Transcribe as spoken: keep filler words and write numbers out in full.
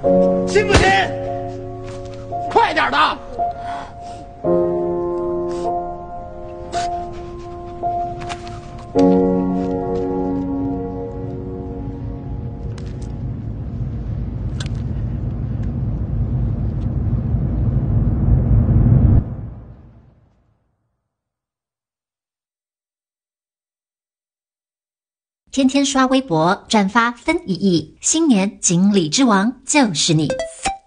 信不信？快点的！ 天天刷微博，转发分一亿，新年锦鲤之王就是你。